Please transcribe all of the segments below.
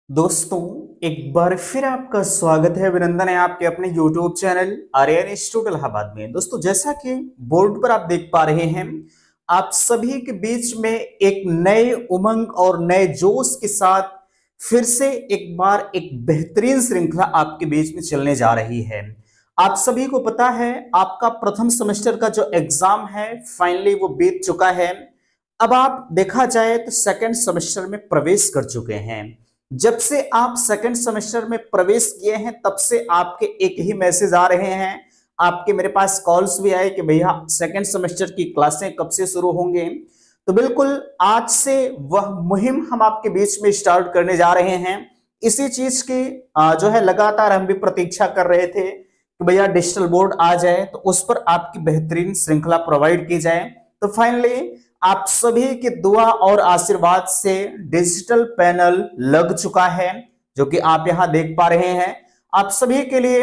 दोस्तों, एक बार फिर आपका स्वागत है, अभिनंदन है आपके अपने YouTube channel Aryan institute Allahabad में। दोस्तों, जैसा कि बोर्ड पर आप देख पा रहे हैं, आप सभी के बीच में एक नए उमंग और नए जोश के साथ फिर से एक बार एक बेहतरीन श्रृंखला आपके बीच में चलने जा रही है। आप सभी को पता है, आपका प्रथम सेमेस्टर का जो एग्जाम है फाइनली वो बीत चुका है। अब आप देखा जाए तो सेकेंड सेमेस्टर में प्रवेश कर चुके हैं। जब से आप सेकंड सेमेस्टर में प्रवेश किए हैं तब से आपके एक ही मैसेज आ रहे हैं, आपके मेरे पास कॉल्स भी आए कि भैया सेकंड सेमेस्टर की क्लासें कब से शुरू होंगे। तो बिल्कुल आज से वह मुहिम हम आपके बीच में स्टार्ट करने जा रहे हैं। इसी चीज की जो है लगातार हम भी प्रतीक्षा कर रहे थे कि भैया डिजिटल बोर्ड आ जाए तो उस पर आपकी बेहतरीन श्रृंखला प्रोवाइड की जाए। तो फाइनली आप सभी की दुआ और आशीर्वाद से डिजिटल पैनल लग चुका है, जो कि आप यहां देख पा रहे हैं। आप सभी के लिए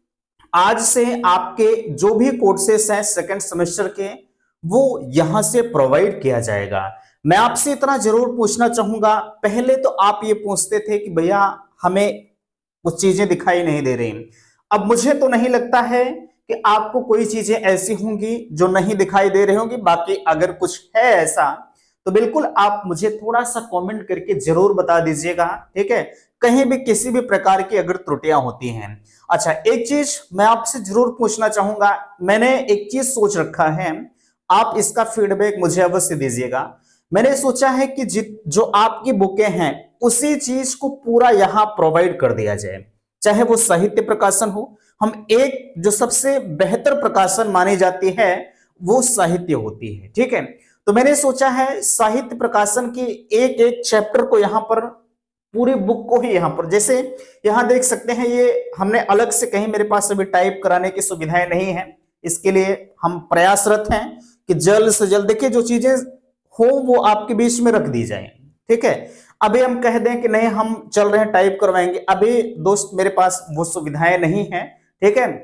आज से आपके जो भी कोर्सेस हैं सेकंड सेमेस्टर के, वो यहां से प्रोवाइड किया जाएगा। मैं आपसे इतना जरूर पूछना चाहूंगा, पहले तो आप ये पूछते थे कि भैया हमें कुछ चीजें दिखाई नहीं दे रही। अब मुझे तो नहीं लगता है कि आपको कोई चीजें ऐसी होंगी जो नहीं दिखाई दे रही होंगी। बाकी अगर कुछ है ऐसा तो बिल्कुल आप मुझे थोड़ा सा कमेंट करके जरूर बता दीजिएगा, ठीक है। कहीं भी किसी भी प्रकार की अगर त्रुटियां होती हैं। अच्छा, एक चीज मैं आपसे जरूर पूछना चाहूंगा, मैंने एक चीज सोच रखा है, आप इसका फीडबैक मुझे अवश्य दीजिएगा। मैंने सोचा है कि जो आपकी बुकें हैं उसी चीज को पूरा यहां प्रोवाइड कर दिया जाए, चाहे वो साहित्य प्रकाशन हो। हम एक जो सबसे बेहतर प्रकाशन मानी जाती है वो साहित्य होती है, ठीक है। तो मैंने सोचा है साहित्य प्रकाशन की एक एक चैप्टर को यहां पर, पूरी बुक को ही यहां पर, जैसे यहां देख सकते हैं, ये हमने अलग से कहीं मेरे पास अभी टाइप कराने की सुविधाएं नहीं है। इसके लिए हम प्रयासरत हैं कि जल्द से जल्द देखिए जो चीजें हो वो आपके बीच में रख दी जाए, ठीक है। अभी हम कह दें कि नहीं हम चल रहे हैं टाइप करवाएंगे, अभी दोस्त मेरे पास वो सुविधाएं नहीं है, ठीक है।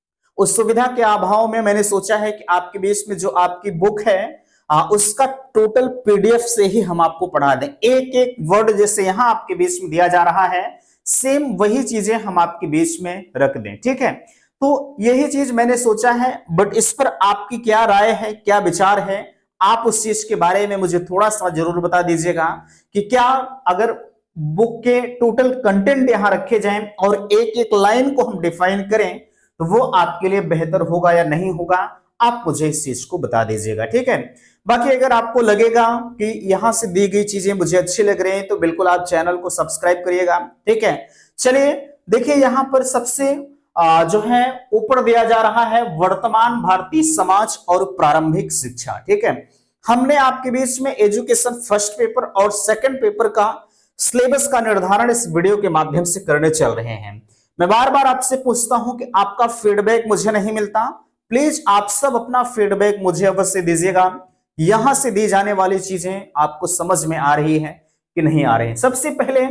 उस सुविधा के अभाव में मैंने सोचा है कि आपके बीच में जो आपकी बुक है उसका टोटल पीडीएफ से ही हम आपको पढ़ा दें। एक एक वर्ड जैसे यहां आपके बीच में दिया जा रहा है, सेम वही चीजें हम आपके बीच में रख दें, ठीक है। तो यही चीज मैंने सोचा है, बट इस पर आपकी क्या राय है, क्या विचार है, आप उस चीज के बारे में मुझे थोड़ा सा जरूर बता दीजिएगा कि क्या अगर बुक के टोटल कंटेंट यहां रखे जाएं और एक एक लाइन को हम डिफाइन करें तो वो आपके लिए बेहतर होगा या नहीं होगा, आप मुझे इस चीज को बता दीजिएगा, ठीक है। बाकी अगर आपको लगेगा कि यहां से दी गई चीजें मुझे अच्छी लग रही हैं तो बिल्कुल आप चैनल को सब्सक्राइब करिएगा, ठीक है। चलिए देखिए, यहां पर सबसे जो है ऊपर दिया जा रहा है वर्तमान भारतीय समाज और प्रारंभिक शिक्षा, ठीक है। हमने आपके बीच में एजुकेशन फर्स्ट पेपर और सेकंड पेपर का सिलेबस का निर्धारण इस वीडियो के माध्यम से करने चल रहे हैं। मैं बार बार आपसे पूछता हूं कि आपका फीडबैक मुझे नहीं मिलता, प्लीज आप सब अपना फीडबैक मुझे अवश्य दीजिएगा। यहां से दी जाने वाली चीजें आपको समझ में आ रही है कि नहीं आ रही है। सबसे पहले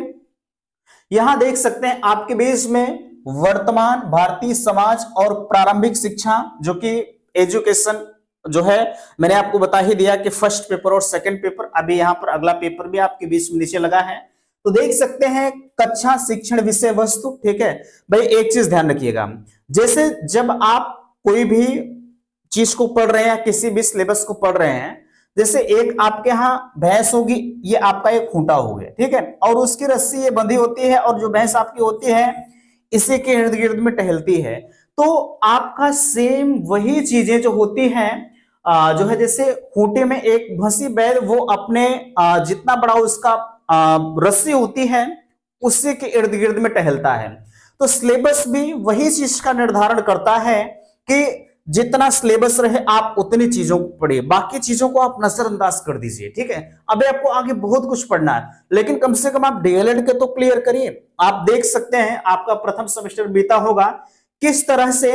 यहां देख सकते हैं आपके बीच में वर्तमान भारतीय समाज और प्रारंभिक शिक्षा, जो कि एजुकेशन जो है मैंने आपको बता ही दिया कि फर्स्ट पेपर और सेकंड पेपर, अभी यहां पर अगला पेपर भी आपके बीच में नीचे लगा है। तो देख सकते हैं कक्षा शिक्षण विषय वस्तु, ठीक है। भाई एक चीज ध्यान रखिएगा, जैसे जब आप कोई भी चीज को पढ़ रहे हैं, किसी भी सिलेबस को पढ़ रहे हैं, जैसे एक आपके यहाँ भैंस होगी, ये आपका एक खूंटा हो गया, ठीक है, और उसकी रस्सी ये बंधी होती है और जो भैंस आपकी होती है इसी के इर्द गिर्द में टहलती है। तो आपका सेम वही चीजें जो होती हैं, जो है जैसे खूंटे में एक भैंसी बैल, वो अपने जितना बड़ा उसका रस्सी होती है उसी के इर्द गिर्द में टहलता है। तो सिलेबस भी वही चीज का निर्धारण करता है कि जितना सिलेबस रहे आप उतनी चीजों को पढ़िए, बाकी चीजों को आप नजरअंदाज कर दीजिए, ठीक है। अभी आपको आगे बहुत कुछ पढ़ना है, लेकिन कम से कम आप डीएलएड के तो क्लियर करिए। आप देख सकते हैं आपका प्रथम सेमेस्टर बीता होगा, किस तरह से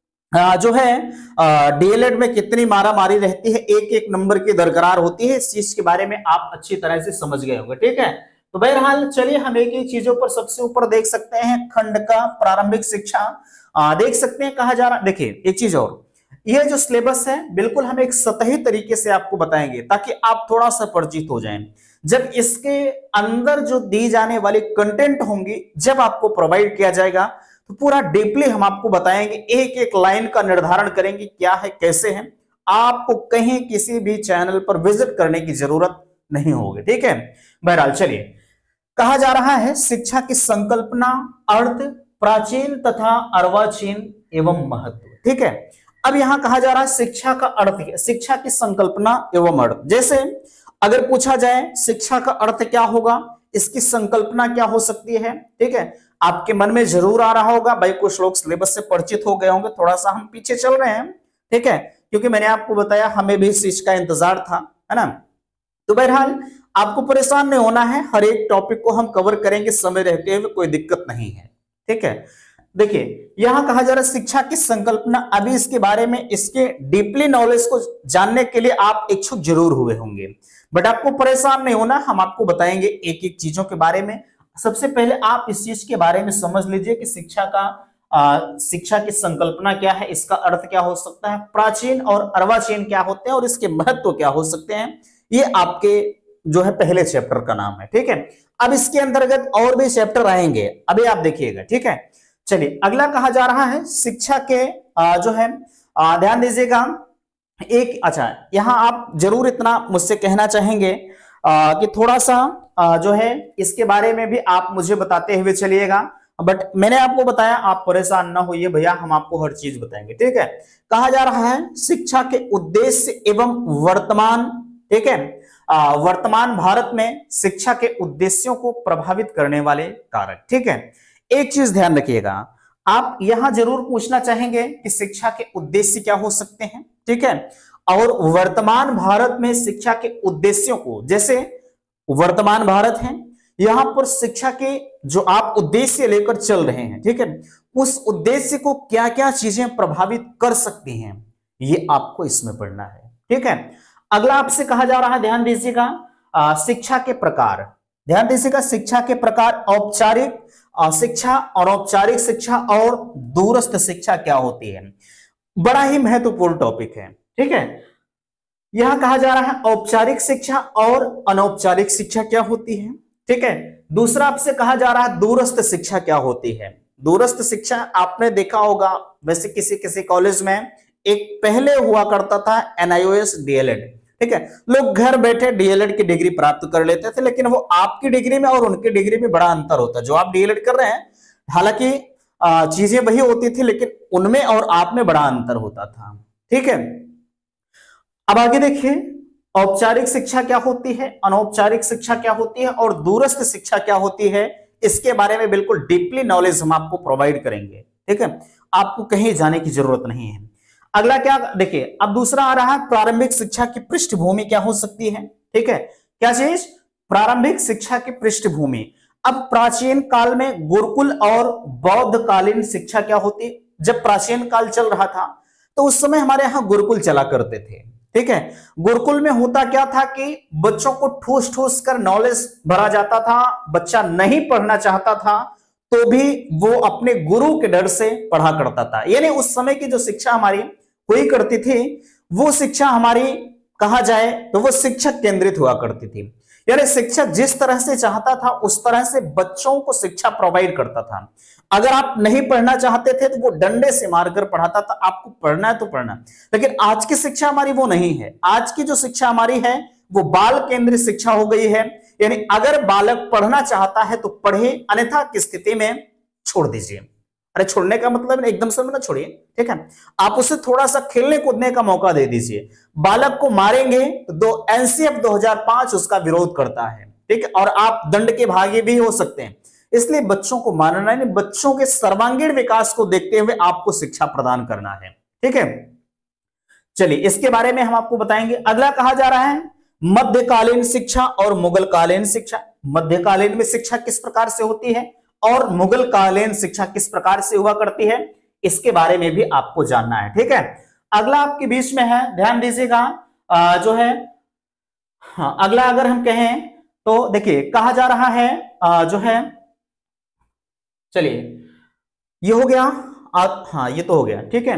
जो है डीएलएड में कितनी मारामारी रहती है, एक एक नंबर की दरकरार होती है, इस चीज के बारे में आप अच्छी तरह से समझ गए होंगे, ठीक है। तो बहरहाल चलिए हम एक एक चीजों पर सबसे ऊपर देख सकते हैं खंड का प्रारंभिक शिक्षा, देख सकते हैं कहा जा रहा। देखिए एक चीज और, यह जो सिलेबस है बिल्कुल हम एक सतही तरीके से आपको बताएंगे ताकि आप थोड़ा सा परिचित हो जाएं। जब इसके अंदर जो दी जाने वाली कंटेंट होंगी जब आपको प्रोवाइड किया जाएगा तो पूरा डीपली हम आपको बताएंगे, एक एक लाइन का निर्धारण करेंगे क्या है कैसे है। आपको कहीं किसी भी चैनल पर विजिट करने की जरूरत नहीं होगी, ठीक है। बहरहाल चलिए, कहा जा रहा है शिक्षा की संकल्पना, अर्थ, प्राचीन तथा अर्वाचीन एवं महत्व, ठीक है। अब यहां कहा जा रहा है शिक्षा का अर्थ, शिक्षा की संकल्पना एवं अर्थ। जैसे अगर पूछा जाए शिक्षा का अर्थ क्या होगा, इसकी संकल्पना क्या हो सकती है, ठीक है। आपके मन में जरूर आ रहा होगा, भाई कुछ लोग सिलेबस से परिचित हो गए होंगे, थोड़ा सा हम पीछे चल रहे हैं, ठीक है, क्योंकि मैंने आपको बताया हमें भी इस चीज का इंतजार था, है ना। तो बहरहाल आपको परेशान नहीं होना है, हर एक टॉपिक को हम कवर करेंगे समय रहते हुए, कोई दिक्कत नहीं है, ठीक है। देखिए यहां कहा जा रहा है शिक्षा की संकल्पना, अभी इसके बारे में, इसके डीपली नॉलेज को जानने के लिए आप इच्छुक जरूर हुए होंगे, बट आपको परेशान नहीं होना, हम आपको बताएंगे एक एक चीजों के बारे में। सबसे पहले आप इस चीज के बारे में समझ लीजिए कि शिक्षा की संकल्पना क्या है, इसका अर्थ क्या हो सकता है, प्राचीन और अर्वाचीन क्या होते हैं और इसके महत्व क्या हो सकते हैं। ये आपके जो है पहले चैप्टर का नाम है, ठीक है। अब इसके अंतर्गत और भी चैप्टर आएंगे, अभी आप देखिएगा, ठीक है। चलिए अगला कहा जा रहा है शिक्षा के जो है ध्यान दीजिएगा एक, अच्छा यहां आप जरूर इतना मुझसे कहना चाहेंगे कि थोड़ा सा जो है इसके बारे में भी आप मुझे बताते हुए चलिएगा, बट मैंने आपको बताया आप परेशान ना होइए भैया, हम आपको हर चीज बताएंगे, ठीक है। कहा जा रहा है शिक्षा के उद्देश्य एवं वर्तमान, ठीक है, वर्तमान भारत में शिक्षा के उद्देश्यों को प्रभावित करने वाले कारक, ठीक है। एक चीज ध्यान रखिएगा, आप यहां जरूर पूछना चाहेंगे कि शिक्षा के उद्देश्य क्या हो सकते हैं, ठीक है, और वर्तमान भारत में शिक्षा के उद्देश्यों को, जैसे वर्तमान भारत है, यहां पर शिक्षा के जो आप उद्देश्य लेकर चल रहे हैं, ठीक है, उस उद्देश्य को क्या क्या चीजें प्रभावित कर सकती हैं, ये आपको इसमें पढ़ना है, ठीक है। अगला आपसे कहा जा रहा है, ध्यान दीजिएगा शिक्षा के प्रकार, ध्यान दीजिएगा शिक्षा के प्रकार, औपचारिक शिक्षा, अनौपचारिक शिक्षा और दूरस्थ शिक्षा क्या होती है। बड़ा ही महत्वपूर्ण टॉपिक है, ठीक है। यहां कहा जा रहा है औपचारिक शिक्षा और अनौपचारिक शिक्षा क्या होती है, ठीक है। दूसरा आपसे कहा जा रहा है दूरस्थ शिक्षा क्या होती है। दूरस्थ शिक्षा आपने देखा होगा वैसे किसी किसी कॉलेज में एक पहले हुआ करता था NIOS DLED, ठीक है, लोग घर बैठे DLED की डिग्री प्राप्त कर लेते थे, लेकिन वो आपकी डिग्री में और उनकी डिग्री में बड़ा अंतर होता है। जो आप DLED कर रहे हैं हालांकि चीजें वही होती थी, लेकिन उनमें और आप में बड़ा अंतर होता था, ठीक है। अब आगे देखिए औपचारिक शिक्षा क्या होती है, अनौपचारिक शिक्षा क्या होती है और दूरस्थ शिक्षा क्या होती है, इसके बारे में बिल्कुल डीपली नॉलेज हम आपको प्रोवाइड करेंगे, ठीक है। आपको कहीं जाने की जरूरत नहीं है। अगला क्या देखिए, अब दूसरा आ रहा है प्रारंभिक शिक्षा की पृष्ठभूमि क्या हो सकती है, ठीक है। क्या चीज, प्रारंभिक शिक्षा की पृष्ठभूमि। अब प्राचीन काल में गुरुकुल और बौद्धकालीन शिक्षा क्या होती, जब प्राचीन काल चल रहा था तो उस समय हमारे यहाँ गुरुकुल चला करते थे, ठीक है। गुरुकुल में होता क्या था कि बच्चों को ठूस ठूस कर नॉलेज भरा जाता था, बच्चा नहीं पढ़ना चाहता था तो भी वो अपने गुरु के डर से पढ़ा करता था। यानी उस समय की जो शिक्षा हमारी हुई करती थी वो शिक्षा हमारी कहा जाए तो वो शिक्षक केंद्रित हुआ करती थी। यानी शिक्षक जिस तरह से चाहता था उस तरह से बच्चों को शिक्षा प्रोवाइड करता था। अगर आप नहीं पढ़ना चाहते थे तो वो डंडे से मारकर पढ़ाता था, आपको पढ़ना है तो पढ़ना। लेकिन आज की शिक्षा हमारी वो नहीं है। आज की जो शिक्षा हमारी है वो बाल केंद्रित शिक्षा हो गई है। यानी अगर बालक पढ़ना चाहता है तो पढ़े, अन्यथा की स्थिति में छोड़ दीजिए। अरे छोड़ने का मतलब एकदम से ना छोड़िए, ठीक है, आप उसे थोड़ा सा खेलने कूदने का मौका दे दीजिए। बालक को मारेंगे तो NCF 2005 उसका विरोध करता है, ठीक है, और आप दंड के भागी भी हो सकते हैं। इसलिए बच्चों को मारना नहीं, बच्चों के सर्वांगीण विकास को देखते हुए आपको शिक्षा प्रदान करना है, ठीक है। चलिए इसके बारे में हम आपको बताएंगे। अगला कहा जा रहा है मध्यकालीन शिक्षा और मुगलकालीन शिक्षा। मध्यकालीन में शिक्षा किस प्रकार से होती है और मुगल कालीन शिक्षा किस प्रकार से हुआ करती है, इसके बारे में भी आपको जानना है, ठीक है। अगला आपके बीच में है, ध्यान दीजिएगा जो है, हाँ अगला अगर हम कहें तो देखिए कहा जा रहा है जो है, चलिए ये हो गया, हाँ ये तो हो गया, ठीक है।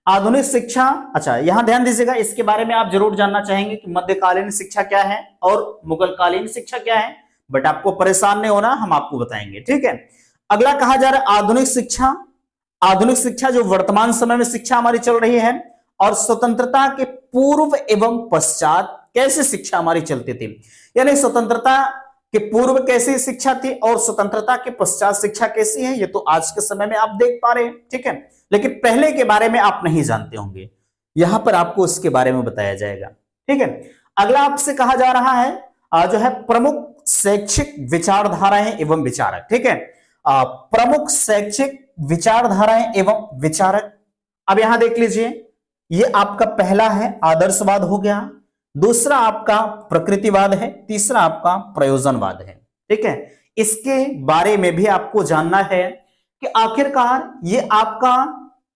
आधुनिक शिक्षा, अच्छा यहां ध्यान दीजिएगा, इसके बारे में आप जरूर जानना चाहेंगे कि मध्यकालीन शिक्षा क्या है और मुगलकालीन शिक्षा क्या है, बट आपको परेशान नहीं होना, हम आपको बताएंगे, ठीक है। अगला कहा जा रहा है आधुनिक शिक्षा। आधुनिक शिक्षा जो वर्तमान समय में शिक्षा हमारी चल रही है, और स्वतंत्रता के पूर्व एवं पश्चात कैसे शिक्षा हमारी चलती थी, यानी स्वतंत्रता के पूर्व कैसी शिक्षा थी और स्वतंत्रता के पश्चात शिक्षा कैसी है, ये तो आज के समय में आप देख पा रहे हैं, ठीक है। लेकिन पहले के बारे में आप नहीं जानते होंगे, यहां पर आपको इसके बारे में बताया जाएगा, ठीक है। अगला आपसे कहा जा रहा है जो है प्रमुख शैक्षिक विचारधाराएं एवं विचारक, ठीक है। प्रमुख शैक्षिक विचारधाराएं एवं विचारक, अब यहां देख लीजिए, ये आपका पहला है आदर्शवाद हो गया, दूसरा आपका प्रकृतिवाद है, तीसरा आपका प्रयोजनवाद है, ठीक है। इसके बारे में भी आपको जानना है कि आखिरकार ये आपका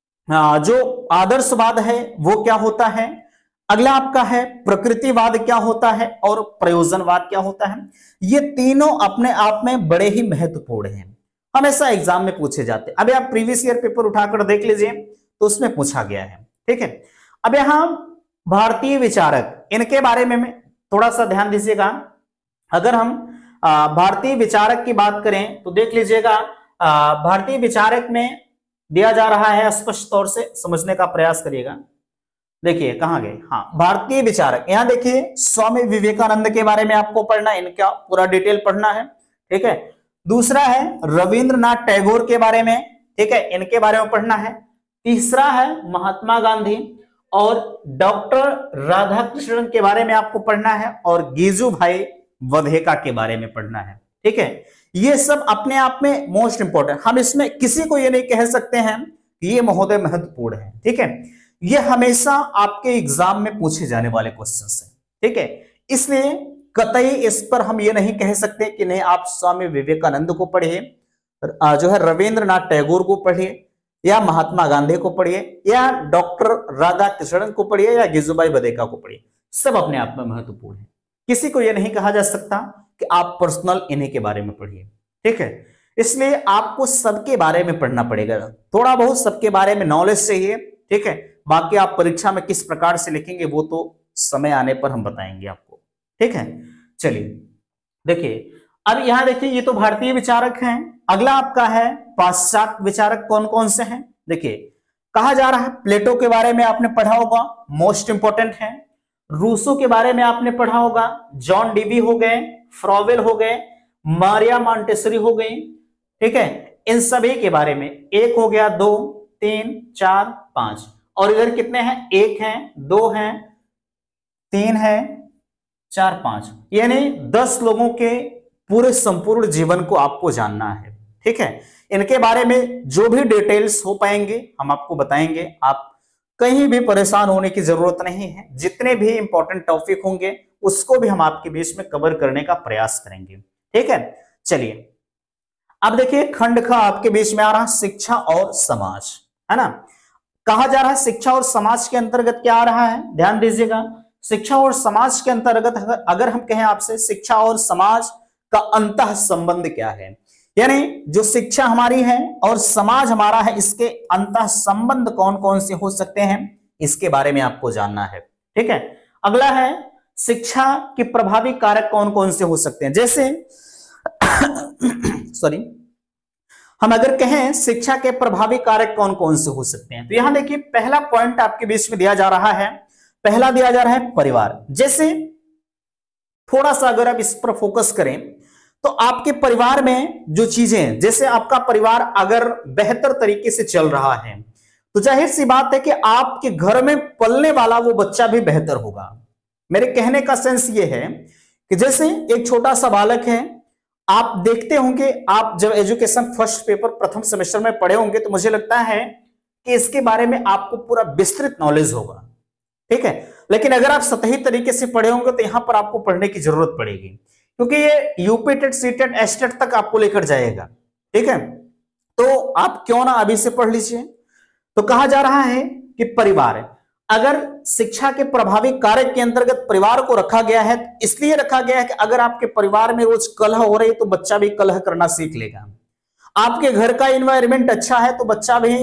जो आदर्शवाद है वो क्या होता है, अगला आपका है प्रकृतिवाद क्या होता है और प्रयोजनवाद क्या होता है। ये तीनों अपने आप में बड़े ही महत्वपूर्ण हैं, हमेशा एग्जाम में पूछे जाते हैं। अभी आप प्रीवियस ईयर पेपर उठाकर देख लीजिए तो उसमें पूछा गया है, ठीक है। अब यहां भारतीय विचारक, इनके बारे में थोड़ा सा ध्यान दीजिएगा। अगर हम भारतीय विचारक की बात करें तो देख लीजिएगा, भारतीय विचारक में दिया जा रहा है, स्पष्ट तौर से समझने का प्रयास करिएगा। देखिए कहां गए, हाँ भारतीय विचारक, यहां देखिए स्वामी विवेकानंद के बारे में आपको पढ़ना, इनका पूरा डिटेल पढ़ना है, ठीक है। दूसरा है रविंद्रनाथ टैगोर के बारे में, ठीक है, इनके बारे में पढ़ना है। तीसरा है महात्मा गांधी और डॉक्टर राधाकृष्णन के बारे में आपको पढ़ना है, और गिजू भाई वधेका के बारे में पढ़ना है, ठीक है। ये सब अपने आप में मोस्ट इंपोर्टेंट, हम इसमें किसी को ये नहीं कह सकते हैं कि ये महोदय महत्वपूर्ण है, ठीक है। ये हमेशा आपके एग्जाम में पूछे जाने वाले क्वेश्चंस हैं, ठीक है। इसलिए कतई इस पर हम ये नहीं कह सकते कि नहीं आप स्वामी विवेकानंद को पढ़िए, जो है रविंद्रनाथ टैगोर को पढ़िए, या महात्मा गांधी को पढ़िए, या डॉक्टर राधाकृष्णन को पढ़िए, या गिजुभाई वधेका को पढ़िए, सब अपने आप में महत्वपूर्ण है। किसी को यह नहीं कहा जा सकता कि आप पर्सनल इन्हीं के बारे में पढ़िए, ठीक है। इसलिए आपको सबके बारे में पढ़ना पड़ेगा, थोड़ा बहुत सबके बारे में नॉलेज चाहिए, ठीक है। बाकी आप परीक्षा में किस प्रकार से लिखेंगे वो तो समय आने पर हम बताएंगे आपको, ठीक है। चलिए देखिए, अब यहां देखिए, ये तो भारतीय विचारक हैं। अगला आपका है पाश्चात्य विचारक, कौन कौन से हैं। देखिए कहा जा रहा है प्लेटो के बारे में आपने पढ़ा होगा, मोस्ट इंपोर्टेंट है। रूसो के बारे में आपने पढ़ा होगा, जॉन डीवी हो गए, फ्रॉवेल हो गए, मारिया मॉन्टेसरी हो गई, ठीक है। इन सभी के बारे में एक हो गया, 2 3 4 5, और इधर कितने हैं, 1 है, 2 है, 3 है, 4 5, यानी 10 लोगों के पूरे संपूर्ण जीवन को आपको जानना है, ठीक है। इनके बारे में जो भी डिटेल्स हो पाएंगे हम आपको बताएंगे, आप कहीं भी परेशान होने की जरूरत नहीं है। जितने भी इंपॉर्टेंट टॉपिक होंगे उसको भी हम आपके बीच में कवर करने का प्रयास करेंगे, ठीक है। चलिए अब देखिए खंड का आपके बीच में आ रहा शिक्षा और समाज, है ना। कहा जा रहा है शिक्षा और समाज के अंतर्गत क्या आ रहा है, ध्यान दीजिएगा। शिक्षा और समाज के अंतर्गत अगर हम कहें आपसे शिक्षा और समाज का अंतः संबंध क्या है, यानी जो शिक्षा हमारी है और समाज हमारा है, इसके अंतः संबंध कौन कौन से हो सकते हैं, इसके बारे में आपको जानना है, ठीक है। अगला है शिक्षा के प्रभावी कारक कौन कौन से हो सकते हैं। जैसे सॉरी, हम अगर कहें शिक्षा के प्रभावी कारक कौन कौन से हो सकते हैं, तो यहां देखिए पहला पॉइंट आपके बीच में दिया जा रहा है, पहला दिया जा रहा है परिवार। जैसे थोड़ा सा अगर आप इस पर फोकस करें तो आपके परिवार में जो चीजें, जैसे आपका परिवार अगर बेहतर तरीके से चल रहा है तो जाहिर सी बात है कि आपके घर में पलने वाला वो बच्चा भी बेहतर होगा। मेरे कहने का सेंस ये है कि जैसे एक छोटा सा बालक है, आप देखते होंगे, आप जब एजुकेशन फर्स्ट पेपर प्रथम सेमेस्टर में पढ़े होंगे तो मुझे लगता है कि इसके बारे में आपको पूरा विस्तृत नॉलेज होगा, ठीक है। लेकिन अगर आप सतही तरीके से पढ़े होंगे तो यहां पर आपको पढ़ने की जरूरत पड़ेगी, क्योंकि ये UP TET, C TET, S TET तक आपको लेकर जाएगा, ठीक है। तो आप क्यों ना अभी से पढ़ लीजिए। तो कहा जा रहा है कि परिवार, अगर शिक्षा के प्रभावी कारक के अंतर्गत परिवार को रखा गया है, इसलिए रखा गया है कि अगर आपके परिवार में रोज कलह हो रही है तो बच्चा भी कलह करना सीख लेगा। आपके घर का इन्वायरमेंट अच्छा है तो बच्चा भी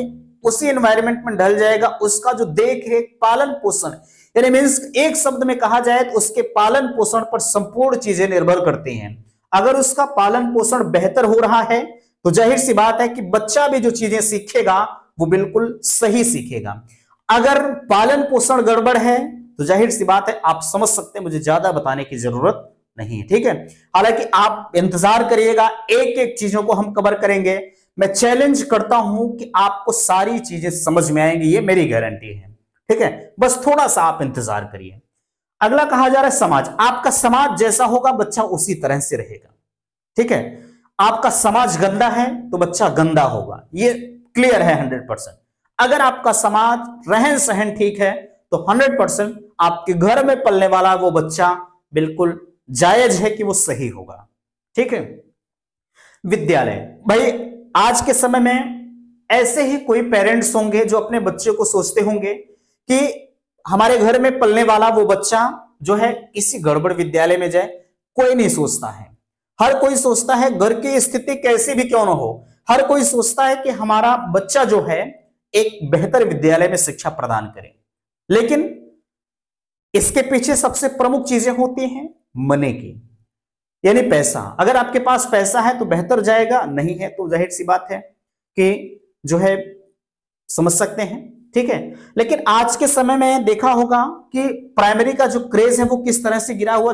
उसी एनवायरनमेंट में ढल जाएगा, उसका जो देख रेख पालन पोषण, यानी मीन्स एक शब्द में कहा जाए तो उसके पालन पोषण पर संपूर्ण चीजें निर्भर करती हैं। अगर उसका पालन पोषण बेहतर हो रहा है तो जाहिर सी बात है कि बच्चा भी जो चीजें सीखेगा वो बिल्कुल सही सीखेगा। अगर पालन पोषण गड़बड़ है तो जाहिर सी बात है, आप समझ सकते हैं, मुझे ज्यादा बताने की जरूरत नहीं है, ठीक है। हालांकि आप इंतजार करिएगा, एक एक चीजों को हम कवर करेंगे। मैं चैलेंज करता हूं कि आपको सारी चीजें समझ में आएंगी, ये मेरी गारंटी है, ठीक है। बस थोड़ा सा आप इंतजार करिए। अगला कहा जा रहा है समाज। आपका समाज जैसा होगा बच्चा उसी तरह से रहेगा, ठीक है। आपका समाज गंदा है तो बच्चा गंदा होगा, ये क्लियर है 100%। अगर आपका समाज रहन सहन ठीक है तो 100% आपके घर में पलने वाला वो बच्चा बिल्कुल जायज है कि वो सही होगा, ठीक है। विद्यालय, भाई आज के समय में ऐसे ही कोई पेरेंट्स होंगे जो अपने बच्चे को सोचते होंगे कि हमारे घर में पलने वाला वो बच्चा जो है किसी गड़बड़ विद्यालय में जाए। कोई नहीं सोचता है, हर कोई सोचता है घर की स्थिति कैसी भी क्यों ना हो, हर कोई सोचता है कि हमारा बच्चा जो है एक बेहतर विद्यालय में शिक्षा प्रदान करे। लेकिन इसके पीछे सबसे प्रमुख चीजें होती हैं मनी की, यानी पैसा। अगर आपके पास पैसा है तो बेहतर जाएगा, नहीं है तो जाहिर सी बात है कि जो है समझ सकते हैं, ठीक है। लेकिन आज के समय में देखा होगा कि प्राइमरी का जो क्रेज है वो किस तरह से गिरा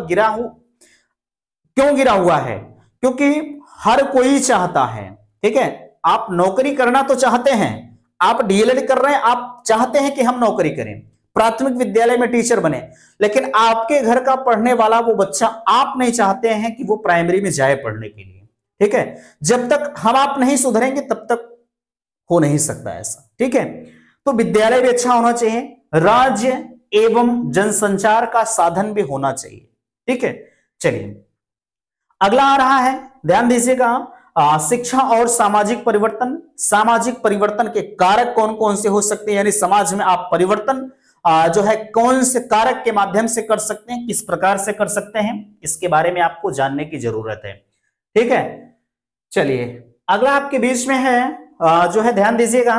हुआ है, क्योंकि हर कोई चाहता है, ठीक है। आप नौकरी करना तो चाहते हैं, आप डीएलएड कर रहे हैं, आप चाहते हैं कि हम नौकरी करें, प्राथमिक विद्यालय में टीचर बने, लेकिन आपके घर का पढ़ने वाला वो बच्चा आप नहीं चाहते हैं कि वो प्राइमरी में जाए पढ़ने के लिए, ठीक है। जब तक हम आप नहीं सुधरेंगे तब तक हो नहीं सकता ऐसा, ठीक है। तो विद्यालय भी अच्छा होना चाहिए, राज्य एवं जनसंचार का साधन भी होना चाहिए, ठीक है। चलिए अगला आ रहा है, ध्यान दीजिएगा, शिक्षा और सामाजिक परिवर्तन। सामाजिक परिवर्तन के कारक कौन कौन से हो सकते हैं, यानी समाज में आप परिवर्तन जो है कौन से कारक के माध्यम से कर सकते हैं, किस प्रकार से कर सकते हैं, इसके बारे में आपको जानने की जरूरत है, ठीक है। चलिए अगला आपके बीच में है जो है ध्यान दीजिएगा,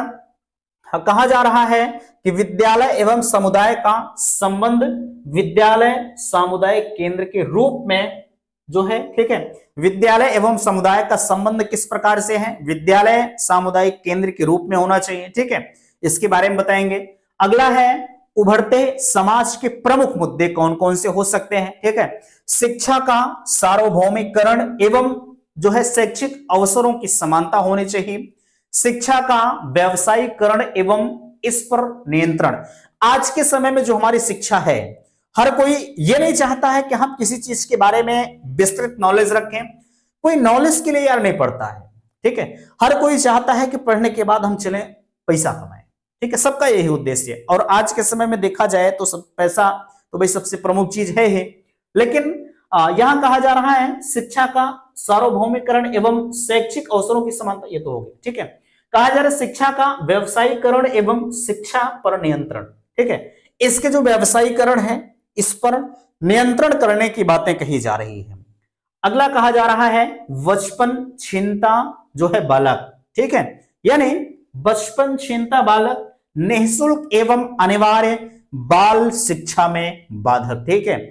कहा जा रहा है कि विद्यालय एवं समुदाय का संबंध विद्यालय सामुदायिक केंद्र के रूप में जो है, ठीक है। विद्यालय एवं समुदाय का संबंध किस प्रकार से है, विद्यालय सामुदायिक केंद्र के रूप में होना चाहिए, ठीक है। इसके बारे में बताएंगे। अगला है उभरते समाज के प्रमुख मुद्दे कौन कौन से हो सकते हैं, ठीक है। शिक्षा का सार्वभौमिकरण एवं जो है शैक्षिक अवसरों की समानता होनी चाहिए, शिक्षा का व्यवसायीकरण एवं इस पर नियंत्रण। आज के समय में जो हमारी शिक्षा है, हर कोई ये नहीं चाहता है कि हम किसी चीज के बारे में विस्तृत नॉलेज रखें, कोई नॉलेज के लिए यार नहीं पढ़ता है, ठीक है। हर कोई चाहता है कि पढ़ने के बाद हम चलें पैसा कमाएं, ठीक है, सबका यही उद्देश्य है। और आज के समय में देखा जाए तो सब पैसा तो भाई सबसे प्रमुख चीज है ही, लेकिन यहां कहा जा रहा है शिक्षा का सार्वभौमिकरण एवं शैक्षिक अवसरों की समानता, ये तो हो गई, ठीक है। कहा जा रहा है शिक्षा का व्यवसायीकरण एवं शिक्षा पर नियंत्रण, ठीक है। इसके जो व्यवसायीकरण है इस पर नियंत्रण करने की बातें कही जा रही है। अगला कहा जा रहा है बचपन छीनता जो है बालक, ठीक है, यानी बचपन छीनता बालक निःशुल्क एवं अनिवार्य बाल शिक्षा में बाधक, ठीक है।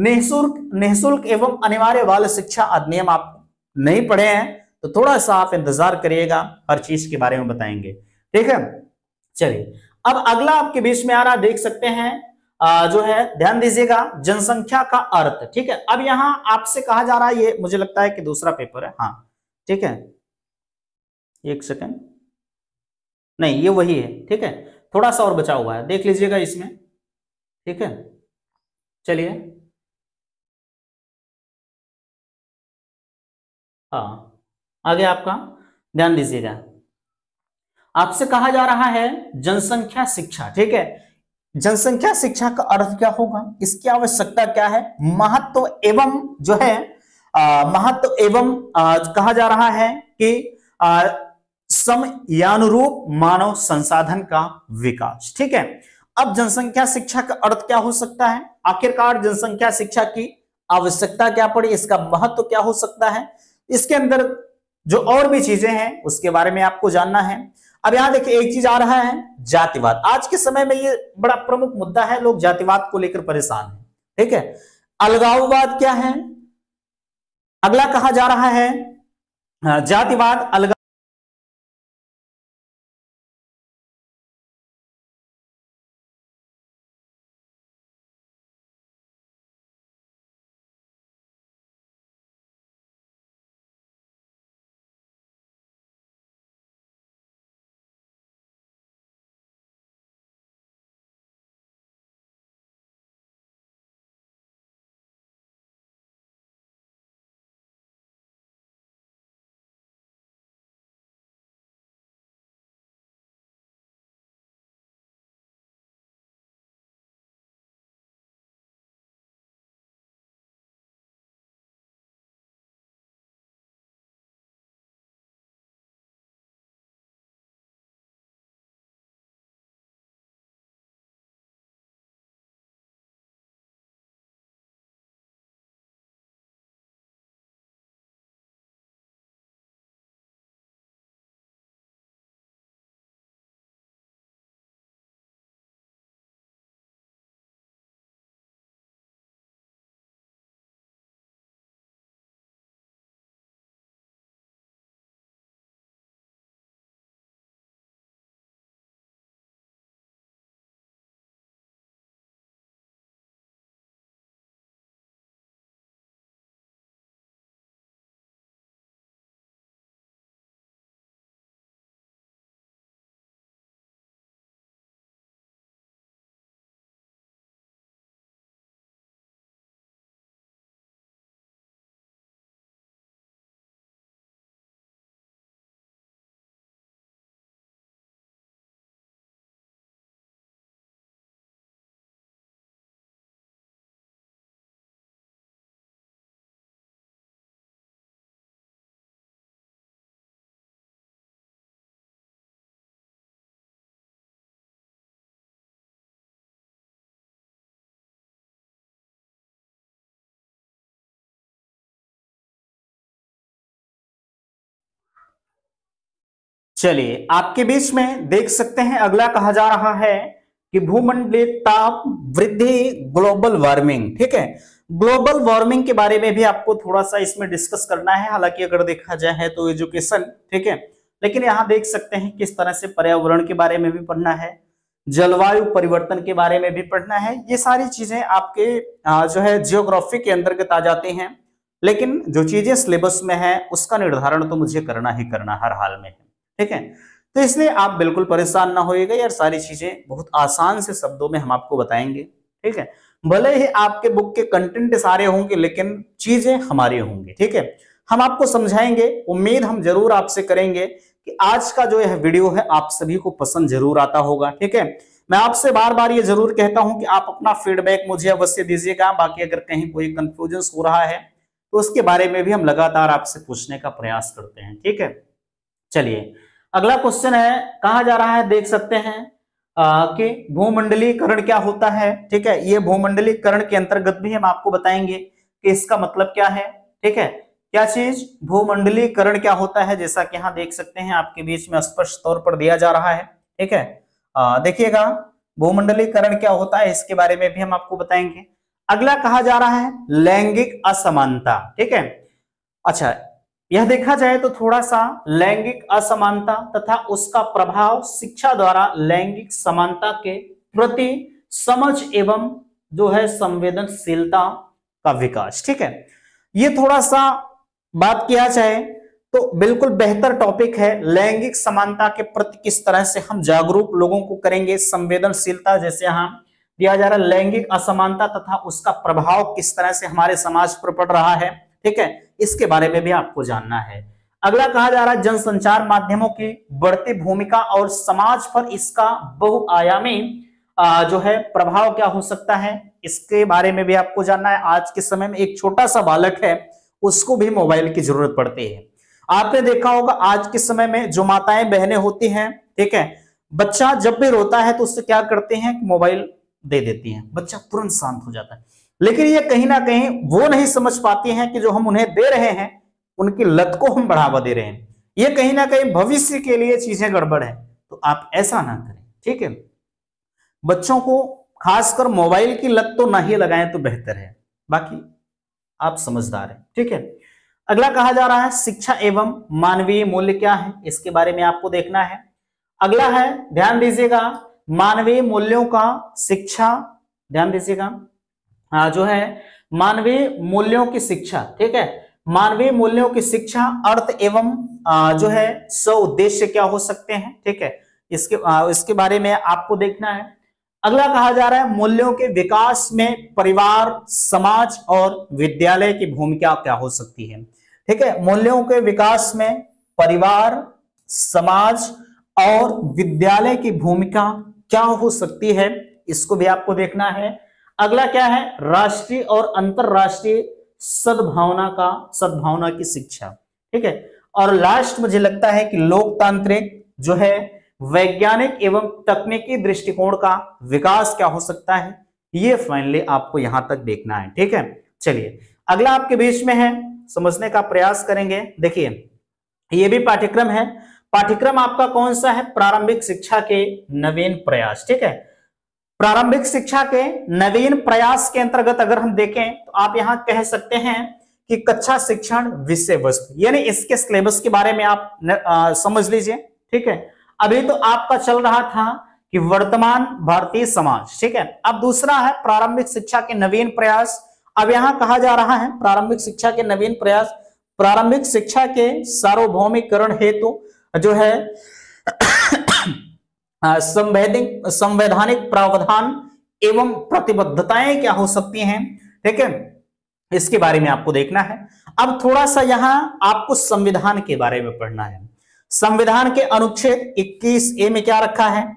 निःशुल्क एवं अनिवार्य बाल शिक्षा अधिनियम आप नहीं पढ़े हैं तो थोड़ा सा आप इंतजार करिएगा, हर चीज के बारे में बताएंगे, ठीक है। चलिए अब अगला आपके बीच में आ रहा, देख सकते हैं जो है ध्यान दीजिएगा, जनसंख्या का अर्थ, ठीक है। अब यहां आपसे कहा जा रहा है, ये मुझे लगता है कि दूसरा पेपर है, हाँ ठीक है, एक सेकंड, नहीं ये वही है, ठीक है, थोड़ा सा और बचा हुआ है, देख लीजिएगा इसमें, ठीक है। चलिए हाँ आगे आपका ध्यान दीजिएगा, आपसे कहा जा रहा है जनसंख्या शिक्षा, ठीक है। जनसंख्या शिक्षा का अर्थ क्या होगा, इसकी आवश्यकता क्या है, महत्व एवं जो है महत्व एवं कहा जा रहा है कि समयानुरूप मानव संसाधन का विकास, ठीक है। अब जनसंख्या शिक्षा का अर्थ क्या हो सकता है, आखिरकार जनसंख्या शिक्षा की आवश्यकता क्या पड़ी, इसका महत्व क्या हो सकता है, इसके अंदर जो और भी चीजें हैं उसके बारे में आपको जानना है। अब यहां देखिए एक चीज आ रहा है, जातिवाद। आज के समय में ये बड़ा प्रमुख मुद्दा है, लोग जातिवाद को लेकर परेशान हैं, ठीक है। अलगाववाद क्या है, अगला कहा जा रहा है जातिवाद, अलगाव। चलिए आपके बीच में देख सकते हैं, अगला कहा जा रहा है कि भूमंडलीय ताप वृद्धि, ग्लोबल वार्मिंग, ठीक है। ग्लोबल वार्मिंग के बारे में भी आपको थोड़ा सा इसमें डिस्कस करना है, हालांकि अगर देखा जाए तो एजुकेशन, ठीक है, लेकिन यहां देख सकते हैं किस तरह से पर्यावरण के बारे में भी पढ़ना है, जलवायु परिवर्तन के बारे में भी पढ़ना है। ये सारी चीजें आपके जो है जियोग्राफी के अंतर्गत आ जाती हैं, लेकिन जो चीजें सिलेबस में है उसका निर्धारण तो मुझे करना ही करना हर हाल में है, ठीक है। तो इसलिए आप बिल्कुल परेशान ना होइएगा यार, सारी चीजें बहुत आसान से शब्दों में हम आपको बताएंगे, ठीक है। भले ही आपके बुक के कंटेंट सारे होंगे लेकिन चीजें हमारी होंगी, ठीक है। हम आपको समझाएंगे, उम्मीद हम जरूर आपसे करेंगे कि आज का जो यह वीडियो है आप सभी को पसंद जरूर आता होगा, ठीक है। मैं आपसे बार बार ये जरूर कहता हूं कि आप अपना फीडबैक मुझे अवश्य दीजिएगा। बाकी अगर कहीं कोई कंफ्यूजन हो रहा है तो उसके बारे में भी हम लगातार आपसे पूछने का प्रयास करते हैं, ठीक है। चलिए अगला क्वेश्चन है, कहा जा रहा है, देख सकते हैं कि भूमंडलीकरण क्या होता है, ठीक है। ये भूमंडलीकरण के अंतर्गत भी हम आपको बताएंगे कि इसका मतलब क्या है, ठीक है। क्या चीज भूमंडलीकरण क्या होता है, जैसा कि यहाँ देख सकते हैं आपके बीच में स्पष्ट तौर पर दिया जा रहा है, ठीक है। देखिएगा भूमंडलीकरण क्या होता है, इसके बारे में भी हम आपको बताएंगे। अगला कहा जा रहा है लैंगिक असमानता, ठीक है। अच्छा, यह देखा जाए तो थोड़ा सा लैंगिक असमानता तथा उसका प्रभाव शिक्षा द्वारा लैंगिक समानता के प्रति समझ एवं जो है संवेदनशीलता का विकास, ठीक है। ये थोड़ा सा बात किया जाए तो बिल्कुल बेहतर टॉपिक है, लैंगिक समानता के प्रति किस तरह से हम जागरूक लोगों को करेंगे, संवेदनशीलता जैसे यहां दिया जा रहा है, लैंगिक असमानता तथा उसका प्रभाव किस तरह से हमारे समाज पर पड़ रहा है, ठीक है, इसके बारे में भी आपको जानना है। अगला कहा जा रहा है जनसंचार माध्यमों की बढ़ती भूमिका और समाज पर इसका बहुआयामी जो है प्रभाव क्या हो सकता है, इसके बारे में भी आपको जानना है। आज के समय में एक छोटा सा बालक है, उसको भी मोबाइल की जरूरत पड़ती है। आपने देखा होगा आज के समय में जो माताएं बहनें होती हैं, ठीक है, बच्चा जब भी रोता है तो उससे क्या करते हैं, मोबाइल दे देती हैं, बच्चा तुरंत शांत हो जाता है। लेकिन ये कहीं ना कहीं वो नहीं समझ पाती हैं कि जो हम उन्हें दे रहे हैं उनकी लत को हम बढ़ावा दे रहे हैं, ये कहीं ना कहीं भविष्य के लिए चीजें गड़बड़ है। तो आप ऐसा ना करें, ठीक है। बच्चों को खासकर मोबाइल की लत तो ना ही लगाएं तो बेहतर है, बाकी आप समझदार हैं, ठीक है। अगला कहा जा रहा है शिक्षा एवं मानवीय मूल्य क्या है, इसके बारे में आपको देखना है। अगला है, ध्यान दीजिएगा, मानवीय मूल्यों का शिक्षा, ध्यान दीजिएगा, जो है मानवीय मूल्यों की शिक्षा, ठीक है। मानवीय मूल्यों की शिक्षा अर्थ एवं जो है स्व उद्देश्य क्या हो सकते हैं, ठीक है। इसके बारे में आपको देखना है। अगला कहा जा रहा है मूल्यों के विकास में परिवार, समाज और विद्यालय की भूमिका क्या हो सकती है, ठीक है। मूल्यों के विकास में परिवार, समाज और विद्यालय की भूमिका क्या हो सकती है, इसको भी आपको देखना है। अगला क्या है, राष्ट्रीय और अंतरराष्ट्रीय सद्भावना की शिक्षा, ठीक है। और लास्ट मुझे लगता है कि लोकतांत्रिक जो है वैज्ञानिक एवं तकनीकी दृष्टिकोण का विकास क्या हो सकता है, ये फाइनली आपको यहां तक देखना है, ठीक है। चलिए अगला आपके बीच में है, समझने का प्रयास करेंगे। देखिए ये भी पाठ्यक्रम है, पाठ्यक्रम आपका कौन सा है, प्रारंभिक शिक्षा के नवीन प्रयास, ठीक है। प्रारंभिक शिक्षा के नवीन प्रयास के अंतर्गत अगर हम देखें तो आप यहां कह सकते हैं कि कक्षा शिक्षण विषय वस्तु, यानी इसके सिलेबस के बारे में आप समझ लीजिए, ठीक है। अभी तो आपका चल रहा था कि वर्तमान भारतीय समाज, ठीक है। अब दूसरा है प्रारंभिक शिक्षा के नवीन प्रयास। अब यहां कहा जा रहा है प्रारंभिक शिक्षा के नवीन प्रयास, प्रारंभिक शिक्षा के सार्वभौमिकरण हेतु जो है संवैधानिक प्रावधान एवं प्रतिबद्धताएं क्या हो सकती हैं, ठीक है, इसके बारे में आपको देखना है। अब थोड़ा सा यहां आपको संविधान के बारे में पढ़ना है। संविधान के अनुच्छेद 21A में क्या रखा है,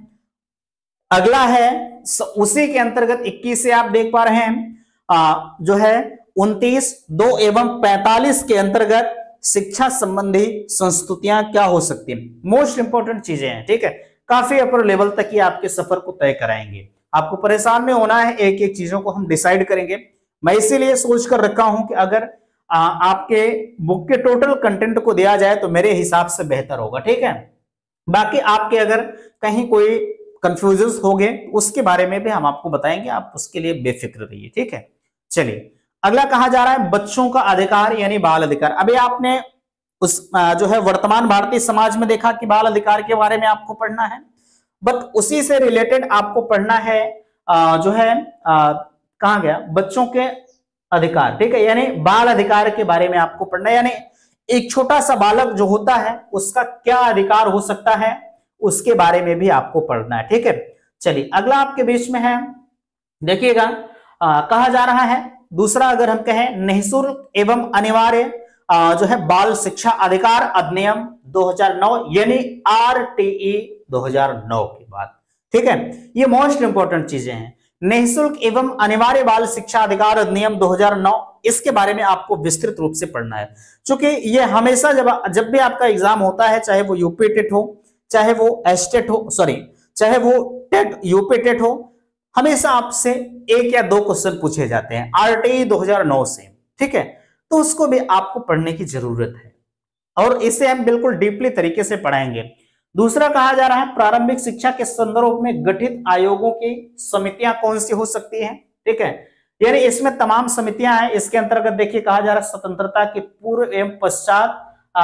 अगला है उसी के अंतर्गत 21 से आप देख पा रहे हैं जो है 29, 2 एवं 45 के अंतर्गत शिक्षा संबंधी संस्तुतियां क्या हो सकती हैं, मोस्ट इंपोर्टेंट चीजें हैं, ठीक है। काफी अपर लेवल तक ही आपके सफर को तय कराएंगे, आपको परेशान नहीं होना है, एक एक चीजों को हम डिसाइड करेंगे। मैं इसीलिए सोच कर रखा हूं कि अगर आपके बुक के टोटल कंटेंट को दिया जाए तो मेरे हिसाब से बेहतर होगा, ठीक है। बाकी आपके अगर कहीं कोई कंफ्यूजन हो गए उसके बारे में भी हम आपको बताएंगे, आप उसके लिए बेफिक्र रहिए, ठीक है। चलिए अगला कहा जा रहा है बच्चों का अधिकार यानी बाल अधिकार। अभी आपने उस जो है वर्तमान भारतीय समाज में देखा कि बाल अधिकार के बारे में आपको पढ़ना है, बट उसी से रिलेटेड आपको पढ़ना है जो है कहा गया बच्चों के अधिकार, ठीक है, यानी बाल अधिकार के बारे में आपको पढ़ना है, यानी एक छोटा सा बालक जो होता है उसका क्या अधिकार हो सकता है उसके बारे में भी आपको पढ़ना है, ठीक है। चलिए अगला आपके बीच में है, देखिएगा कहा जा रहा है दूसरा, अगर हम कहें निःशुल्क एवं अनिवार्य जो है बाल शिक्षा अधिकार अधिनियम 2009 यानी RTE 2009 की बात, ठीक है। ये मोस्ट इंपोर्टेंट चीजें हैं, निःशुल्क एवं अनिवार्य बाल शिक्षा अधिकार अधिनियम 2009, इसके बारे में आपको विस्तृत रूप से पढ़ना है, क्योंकि ये हमेशा जब भी आपका एग्जाम होता है, चाहे वो यूपी टेट हो, चाहे वो एसटेट हो, सॉरी चाहे वो टेट यूपी टेट हो, हमेशा आपसे 1 या 2 क्वेश्चन पूछे जाते हैं RTE 2009 से, ठीक है। तो उसको भी आपको पढ़ने की जरूरत है और इसे हम बिल्कुल डीपली तरीके से पढ़ाएंगे। दूसरा कहा जा रहा है प्रारंभिक शिक्षा के संदर्भ में गठित आयोगों की समितियां कौन सी हो सकती हैं, ठीक है, यानी इसमें तमाम समितियां हैं। इसके अंतर्गत देखिए कहा जा रहा है स्वतंत्रता के पूर्व एवं पश्चात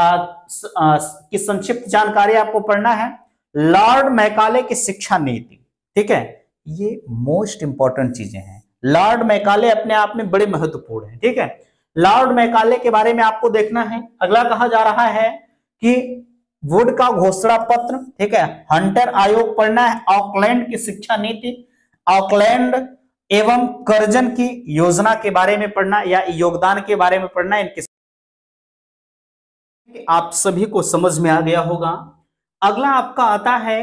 की संक्षिप्त जानकारी आपको पढ़ना है, लॉर्ड मैकाले की शिक्षा नीति, ठीक है, ये मोस्ट इंपॉर्टेंट चीजें हैं। लॉर्ड मैकाले अपने आप में बड़े महत्वपूर्ण है, ठीक है, लॉर्ड मैकाले के बारे में आपको देखना है। अगला कहा जा रहा है कि वुड का घोषणा पत्र, ठीक है, हंटर आयोग पढ़ना है, ऑकलैंड की शिक्षा नीति, ऑकलैंड एवं कर्जन की योजना के बारे में पढ़ना या योगदान के बारे में पढ़ना, इनके आप सभी को समझ में आ गया होगा। अगला आपका आता है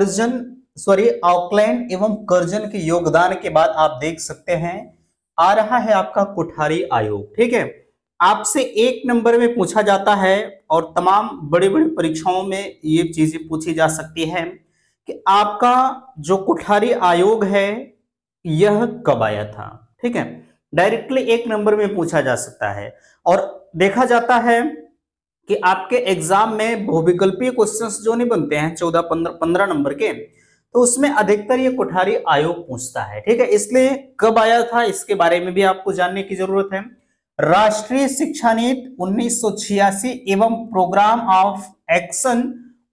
ऑकलैंड एवं कर्जन के योगदान के बाद आप देख सकते हैं आ रहा है आपका कोठारी आयोग, ठीक है। आपसे 1 नंबर में पूछा जाता है और तमाम बड़ी बड़ी परीक्षाओं में ये चीजें पूछी जा सकती है कि आपका जो कोठारी आयोग है यह कब आया था, ठीक है, डायरेक्टली 1 नंबर में पूछा जा सकता है। और देखा जाता है कि आपके एग्जाम में बहुविकल्पीय क्वेश्चंस जो नहीं बनते हैं 14-15 नंबर के, तो उसमें अधिकतर ये कोठारी आयोग पूछता है। ठीक है, इसलिए कब आया था इसके बारे में भी आपको जानने की जरूरत है। राष्ट्रीय शिक्षा नीति 1986 एवं प्रोग्राम ऑफ एक्शन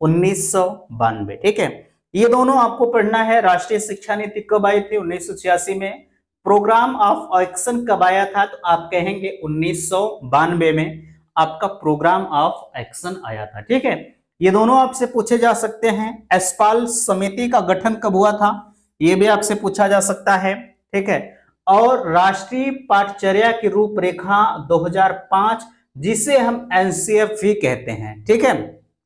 1992। ठीक है, ये दोनों आपको पढ़ना है। राष्ट्रीय शिक्षा नीति कब आई थी? 1986 में। प्रोग्राम ऑफ एक्शन कब आया था? तो आप कहेंगे 1992 में आपका प्रोग्राम ऑफ एक्शन आया था। ठीक है, ये दोनों आपसे पूछे जा सकते हैं। एस्पाल समिति का गठन कब हुआ था? ये भी आपसे पूछा जा सकता है। ठीक है, और राष्ट्रीय पाठचर्या की रूपरेखा 2005, जिसे हम एनसीएफ भी कहते हैं। ठीक है,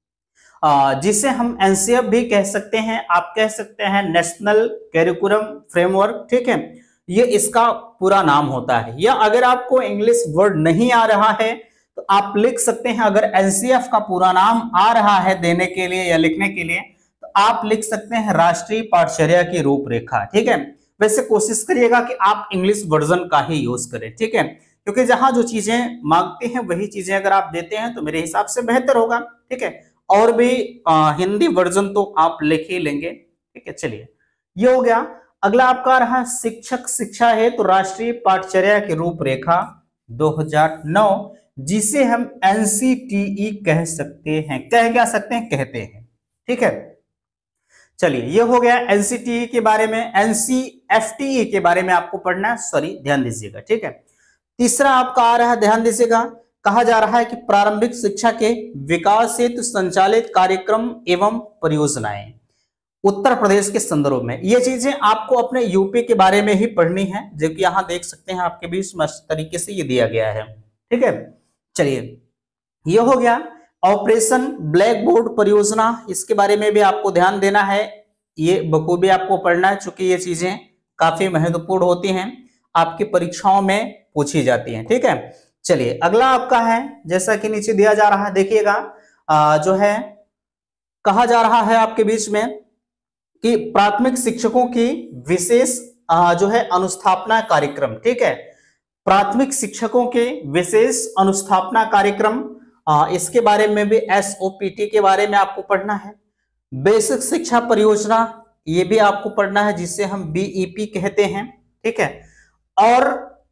जिसे हम एनसीएफ भी कह सकते हैं, आप कह सकते हैं नेशनल करिकुलम फ्रेमवर्क। ठीक है, ये इसका पूरा नाम होता है। या अगर आपको इंग्लिश वर्ड नहीं आ रहा है तो आप लिख सकते हैं, अगर एनसीएफ का पूरा नाम आ रहा है देने के लिए या लिखने के लिए, तो आप लिख सकते हैं राष्ट्रीय पाठचर्या की रूपरेखा। ठीक है, वैसे कोशिश करिएगा कि आप इंग्लिश वर्जन का ही यूज करें। ठीक है, क्योंकि जहां जो चीजें मांगते हैं वही चीजें अगर आप देते हैं तो मेरे हिसाब से बेहतर होगा। ठीक है, और भी हिंदी वर्जन तो आप लिख ही लेंगे। ठीक है, चलिए ये हो गया। अगला आपका रहा शिक्षक शिक्षा है, तो राष्ट्रीय पाठचर्या की रूपरेखा 2009, जिसे हम एनसीटीई कह सकते हैं। कह क्या सकते हैं? कहते हैं। ठीक है, चलिए ये हो गया एनसीटीई के बारे में। एनसीएफटीई के बारे में आपको पढ़ना है, सॉरी ध्यान दीजिएगा। ठीक है, तीसरा आपका आ रहा है, ध्यान दीजिएगा, कहा जा रहा है कि प्रारंभिक शिक्षा के विकास हेतु संचालित कार्यक्रम एवं परियोजनाएं उत्तर प्रदेश के संदर्भ में। ये चीजें आपको अपने यूपी के बारे में ही पढ़नी है, जो कि यहां देख सकते हैं आपके बीच में तरीके से ये दिया गया है। ठीक है, चलिए ये हो गया। ऑपरेशन ब्लैक बोर्ड परियोजना, इसके बारे में भी आपको ध्यान देना है, ये बखूबी आपको पढ़ना है, चूंकि ये चीजें काफी महत्वपूर्ण होती हैं, आपकी परीक्षाओं में पूछी जाती हैं। ठीक है, चलिए अगला आपका है, जैसा कि नीचे दिया जा रहा है, देखिएगा जो है कहा जा रहा है आपके बीच में कि प्राथमिक शिक्षकों की विशेष जो है अनुस्थापना कार्यक्रम। ठीक है, प्राथमिक शिक्षकों के विशेष अनुस्थापना कार्यक्रम, इसके बारे में भी एसओपीटी के बारे में आपको पढ़ना है। बेसिक शिक्षा परियोजना, ये भी आपको पढ़ना है, जिसे हम बीईपी कहते हैं। ठीक है, और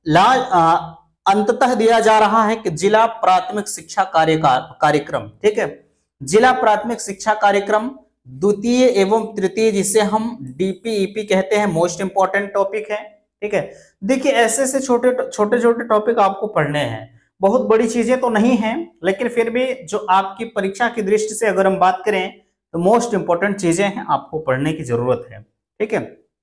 अंततः दिया जा रहा है कि जिला प्राथमिक शिक्षा कार्यक्रम। ठीक है, जिला प्राथमिक शिक्षा कार्यक्रम द्वितीय एवं तृतीय, जिसे हम डीपीईपी कहते हैं, मोस्ट इंपॉर्टेंट टॉपिक है। ठीक है, देखिए ऐसे से छोटे छोटे टॉपिक आपको पढ़ने हैं, बहुत बड़ी चीजें तो नहीं हैं, लेकिन फिर भी जो आपकी परीक्षा की दृष्टि से अगर हम बात करें तो मोस्ट इंपॉर्टेंट चीजें हैं, आपको पढ़ने की जरूरत है। ठीक है,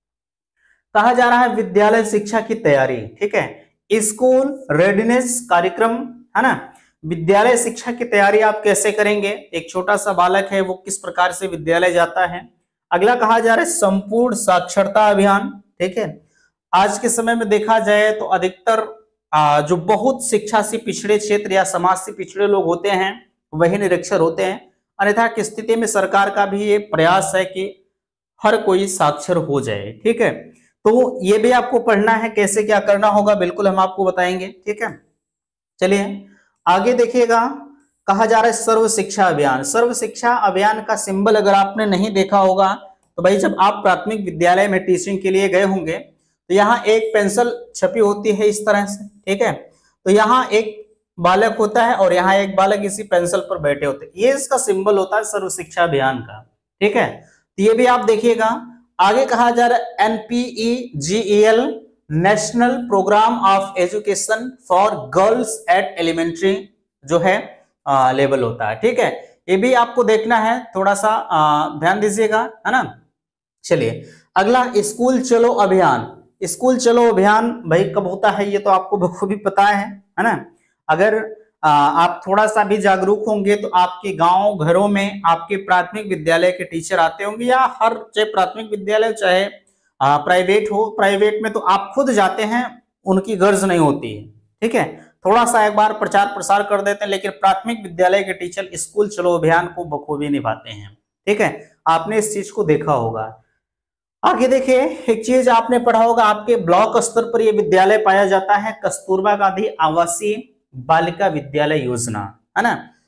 कहा जा रहा है विद्यालय शिक्षा की तैयारी। ठीक है, स्कूल रेडीनेस कार्यक्रम, है ना, विद्यालय शिक्षा की तैयारी आप कैसे करेंगे, एक छोटा सा बालक है वो किस प्रकार से विद्यालय जाता है। अगला कहा जा रहा है संपूर्ण साक्षरता अभियान। ठीक है, आज के समय में देखा जाए तो अधिकतर जो बहुत शिक्षा से पिछड़े क्षेत्र या समाज से पिछड़े लोग होते हैं वही निरक्षर होते हैं, अन्यथा की स्थिति में सरकार का भी ये प्रयास है कि हर कोई साक्षर हो जाए। ठीक है, तो ये भी आपको पढ़ना है, कैसे क्या करना होगा बिल्कुल हम आपको बताएंगे। ठीक है, चलिए आगे देखिएगा, कहा जा रहा है सर्व शिक्षा अभियान। सर्व शिक्षा अभियान का सिंबल अगर आपने नहीं देखा होगा तो भाई जब आप प्राथमिक विद्यालय में टीचिंग के लिए गए होंगे तो यहाँ एक पेंसिल छपी होती है इस तरह से। ठीक है, तो यहाँ एक बालक होता है और यहाँ एक बालक इसी पेंसिल पर बैठे होते हैं, ये इसका सिंबल होता है सर्व शिक्षा अभियान का। ठीक है, तो ये भी आप देखिएगा। आगे कहा जा रहा है NPEGEL, national programme of education for girls at elementary जो है लेवल होता है। ठीक है, ये भी आपको देखना है, थोड़ा सा ध्यान दीजिएगा, है ना। चलिए अगला स्कूल चलो अभियान। स्कूल चलो अभियान भाई कब होता है ये तो आपको बखूबी पता है ना। अगर आप थोड़ा सा भी जागरूक होंगे तो आपके गांव घरों में आपके प्राथमिक विद्यालय के टीचर आते होंगे, या हर चाहे प्राथमिक विद्यालय चाहे प्राइवेट हो, प्राइवेट में तो आप खुद जाते हैं, उनकी गर्ज नहीं होती है। ठीक है, थोड़ा सा एक बार प्रचार प्रसार कर देते हैं, लेकिन प्राथमिक विद्यालय के टीचर स्कूल चलो अभियान को बखूबी निभाते हैं। ठीक है, आपने इस चीज को देखा होगा। आगे देखिए, एक चीज आपने पढ़ा होगा, आपके ब्लॉक स्तर पर यह विद्यालय पाया जाता है, कस्तूरबा गांधी आवासीय बालिका विद्यालय योजना, है ना।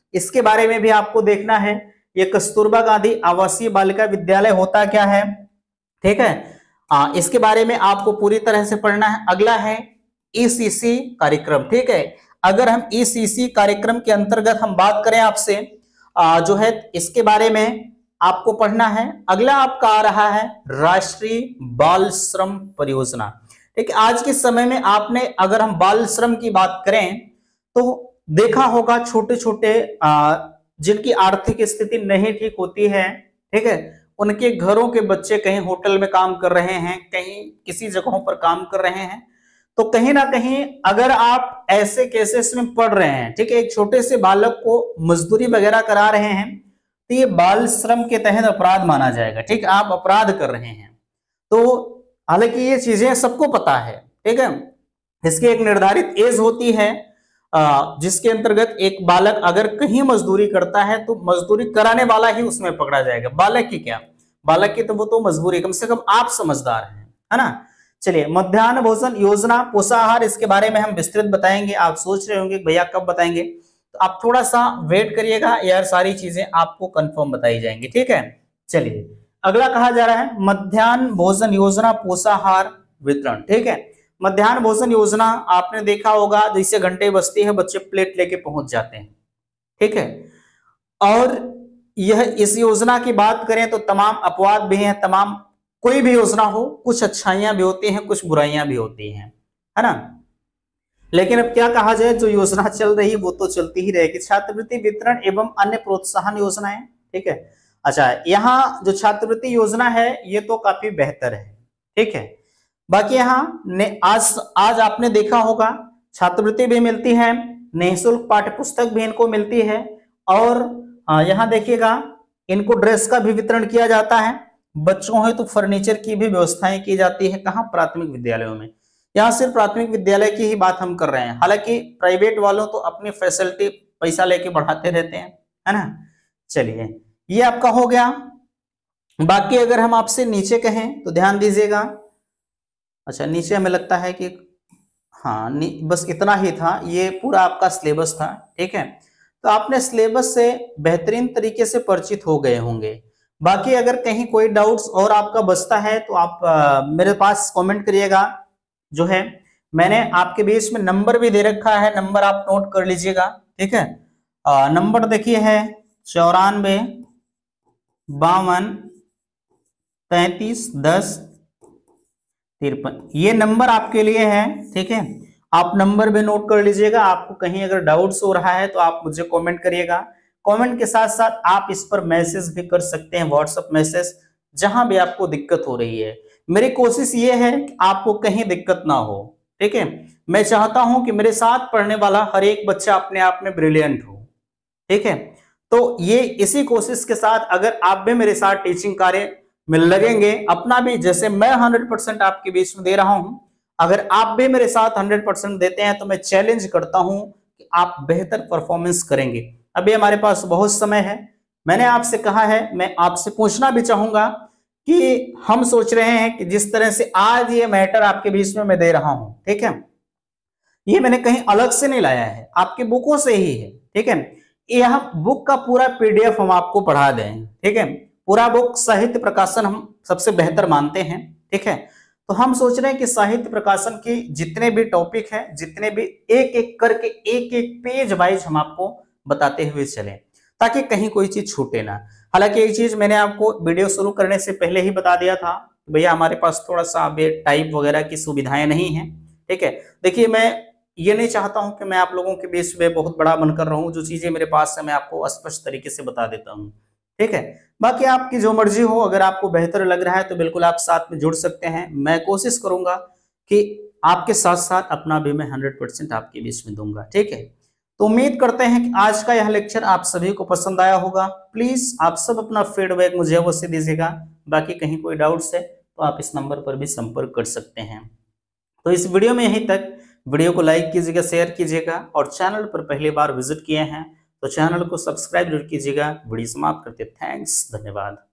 इसके बारे में भी आपको देखना है। ये कस्तूरबा गांधी आवासीय बालिका विद्यालय होता क्या है, ठीक है, इसके बारे में आपको पूरी तरह से पढ़ना है। अगला है ईसीसी कार्यक्रम, ठीक है। अगर हम ईसीसी कार्यक्रम के अंतर्गत हम बात करें आपसे जो है इसके बारे में आपको पढ़ना है। अगला आपका आ रहा है राष्ट्रीय बाल श्रम परियोजना, ठीक है। आज के समय में आपने अगर हम बाल श्रम की बात करें तो देखा होगा छोटे छोटे जिनकी आर्थिक स्थिति नहीं ठीक होती है, ठीक है, उनके घरों के बच्चे कहीं होटल में काम कर रहे हैं, कहीं किसी जगहों पर काम कर रहे हैं। तो कहीं ना कहीं अगर आप ऐसे केसेस में पढ़ रहे हैं, ठीक है, एक छोटे से बालक को मजदूरी वगैरह करा रहे हैं, तो ये बाल श्रम के तहत अपराध माना जाएगा, ठीक है, आप अपराध कर रहे हैं। तो हालांकि ये चीजें सबको पता है, ठीक है, इसकी एक निर्धारित एज होती है जिसके अंतर्गत एक बालक अगर कहीं मजदूरी करता है तो मजदूरी कराने वाला ही उसमें पकड़ा जाएगा। बालक की क्या, बालक की तो वो तो मजबूरी, कम से कम आप समझदार हैं, है ना। चलिए, मध्याह्न भोजन योजना पोषाहार, इसके बारे में हम विस्तृत बताएंगे। आप सोच रहे होंगे भैया कब बताएंगे, तो आप थोड़ा सा वेट करिएगा यार, सारी चीजें आपको कंफर्म बताई जाएंगी, ठीक है। चलिए, अगला कहा जा रहा है मध्याह्न भोजन योजना पोषाहार वितरण, ठीक है। मध्याह्न भोजन योजना आपने देखा होगा, जैसे घंटे बजती है बच्चे प्लेट लेके पहुंच जाते हैं, ठीक है। और यह इस योजना की बात करें तो तमाम अपवाद भी हैं, तमाम कोई भी योजना हो, कुछ अच्छाइयां भी होती हैं, कुछ बुराइयां भी होती हैं, है ना। लेकिन अब क्या कहा जाए, जो योजना चल रही है वो तो चलती ही रहेगी। छात्रवृत्ति वितरण एवं अन्य प्रोत्साहन योजनाएं, ठीक है। अच्छा, यहाँ जो छात्रवृत्ति योजना है ये तो काफी बेहतर है, ठीक है। बाकी यहाँ आज आपने देखा होगा छात्रवृत्ति भी मिलती है, निःशुल्क पाठ्य पुस्तक भी इनको मिलती है, और यहाँ देखिएगा इनको ड्रेस का भी वितरण किया जाता है। बच्चों है तो फर्नीचर की भी व्यवस्थाएं की जाती है, कहाँ, प्राथमिक विद्यालयों में। यहाँ सिर्फ प्राथमिक विद्यालय की ही बात हम कर रहे हैं, हालांकि प्राइवेट वालों तो अपनी फैसिलिटी पैसा लेके बढ़ाते रहते हैं, है ना। चलिए, ये आपका हो गया। बाकी अगर हम आपसे नीचे कहें तो ध्यान दीजिएगा। अच्छा, नीचे हमें लगता है कि हाँ बस इतना ही था, ये पूरा आपका सिलेबस था, ठीक है। तो आपने सिलेबस से बेहतरीन तरीके से परिचित हो गए होंगे। बाकी अगर कहीं कोई डाउट्स और आपका बचता है तो आप मेरे पास कमेंट करिएगा। जो है मैंने आपके बीच में नंबर भी दे रखा है, नंबर आप नोट कर लीजिएगा, ठीक है। नंबर देखिए है 94 52 33 10 53, ये नंबर आपके लिए है, ठीक है। आप नंबर भी नोट कर लीजिएगा। आपको कहीं अगर डाउट्स हो रहा है तो आप मुझे कमेंट करिएगा। कमेंट के साथ साथ आप इस पर मैसेज भी कर सकते हैं, व्हाट्सएप मैसेज, जहां भी आपको दिक्कत हो रही है। मेरी कोशिश ये है कि आपको कहीं दिक्कत ना हो, ठीक है। मैं चाहता हूं कि मेरे साथ पढ़ने वाला हर एक बच्चा अपने आप में ब्रिलियंट हो, ठीक है। तो ये इसी कोशिश के साथ अगर आप भी मेरे साथ टीचिंग कार्य में लगेंगे, अपना भी जैसे मैं 100% आपके बीच में दे रहा हूं, अगर आप भी मेरे साथ 100% देते हैं तो मैं चैलेंज करता हूं कि आप बेहतर परफॉर्मेंस करेंगे। अभी हमारे पास बहुत समय है। मैंने आपसे कहा है, मैं आपसे पूछना भी चाहूंगा कि हम सोच रहे हैं कि जिस तरह से आज ये मैटर आपके बीच में मैं दे रहा हूं, ठीक है, ये मैंने कहीं अलग से नहीं लाया है, आपके बुकों से ही है, ठीक है। यह बुक का पूरा पीडीएफ हम आपको पढ़ा दें, ठीक है। पूरा बुक साहित्य प्रकाशन हम सबसे बेहतर मानते हैं, ठीक है। तो हम सोच रहे हैं कि साहित्य प्रकाशन की जितने भी टॉपिक हैं, जितने भी एक एक करके एक एक पेज वाइज हम आपको बताते हुए चलें, ताकि कहीं कोई चीज छूटे ना। हालांकि एक चीज मैंने आपको वीडियो शुरू करने से पहले ही बता दिया था, भैया हमारे पास थोड़ा सा अभी टाइप वगैरह की सुविधाएं नहीं है, ठीक है। देखिए, मैं ये नहीं चाहता हूं कि मैं आप लोगों के बीच में बहुत बड़ा बनकर रहूं। जो चीजें मेरे पास है मैं आपको स्पष्ट तरीके से बता देता हूं, ठीक है। बाकी आपकी जो मर्जी हो, अगर आपको बेहतर लग रहा है तो बिल्कुल आप साथ में जुड़ सकते हैं। मैं कोशिश करूंगा कि आपके साथ साथ अपना भी मैं 100% आपके बीच में दूंगा, ठीक है। तो उम्मीद करते हैं कि आज का यह लेक्चर आप सभी को पसंद आया होगा। प्लीज आप सब अपना फीडबैक मुझे अवश्य दीजिएगा। बाकी कहीं कोई डाउट्स है तो आप इस नंबर पर भी संपर्क कर सकते हैं। तो इस वीडियो में यहीं तक। वीडियो को लाइक कीजिएगा, शेयर कीजिएगा, और चैनल पर पहली बार विजिट किए हैं तो चैनल को सब्सक्राइब जरूर कीजिएगा। वीडियो समाप्त करते, थैंक्स, धन्यवाद।